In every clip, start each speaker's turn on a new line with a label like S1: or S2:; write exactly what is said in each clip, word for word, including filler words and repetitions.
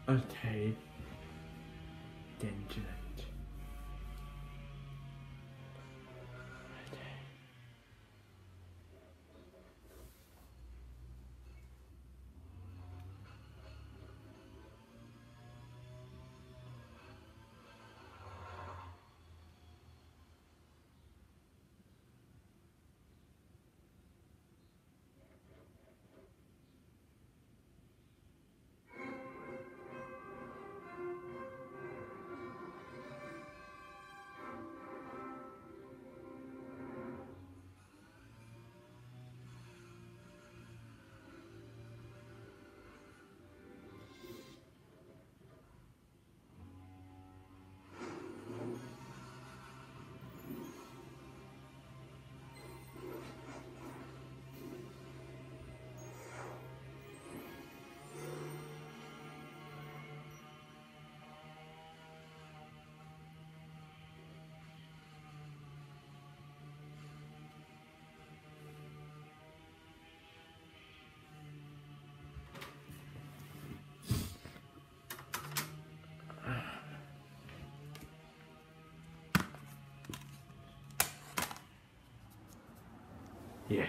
S1: Okay. Dangerous. Yeah.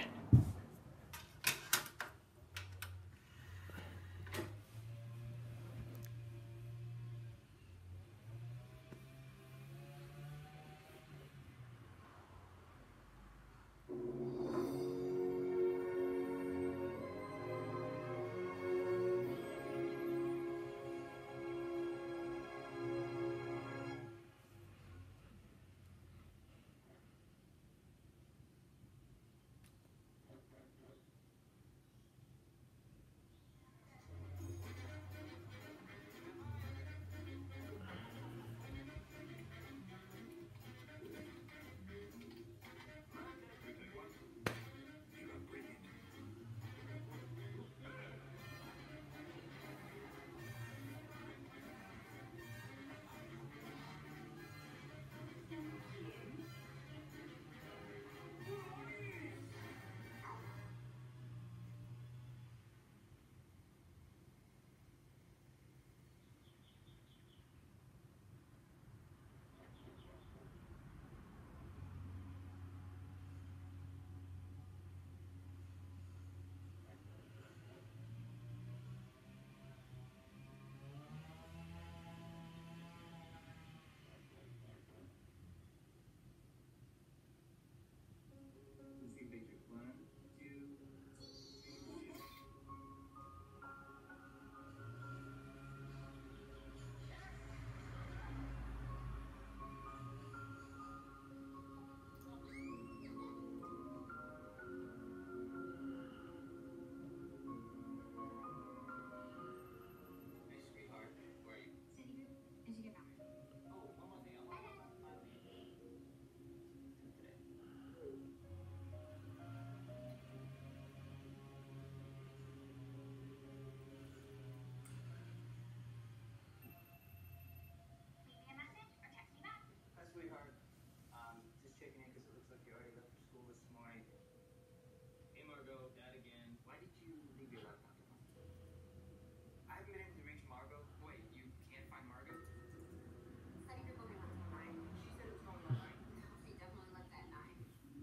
S2: Sweetheart, um, just checking in because it looks like you already left for school this morning. Hey, Margot, Dad again. Why did you leave your laptop at home? I haven't been able to reach Margot. Wait, you can't find Margot?
S3: Study group only went till nine.
S2: She said it was going all night.
S3: No, she definitely left at nine.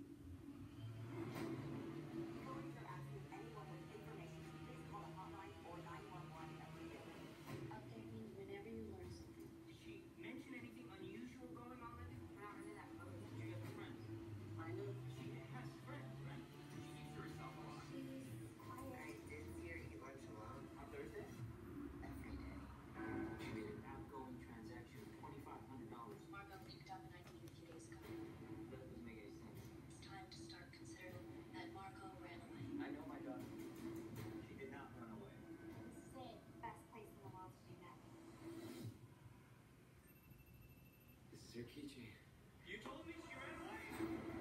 S3: Police are asking anyone with information to please call the hotline or nine one one immediately.
S4: Update me whenever you learn something.
S2: Did she mention anything unusual going on with you?
S3: We're not really that close.
S2: Do you have friends?
S3: Kind of.
S2: She has friends, right? She keeps to herself a lot.
S3: She's quiet.
S2: I didn't see her eat lunch alone. On Thursday?
S3: Every day.
S2: She made an outgoing transaction of twenty-five hundred dollars.
S4: Margot picked up an I D a few days ago.
S2: That doesn't make any sense.
S4: It's time to start considering that Margot ran away.
S2: I know my daughter. She did not run away.
S3: Say best place in the world to do that.
S2: This is your keychain. You told me she ran away.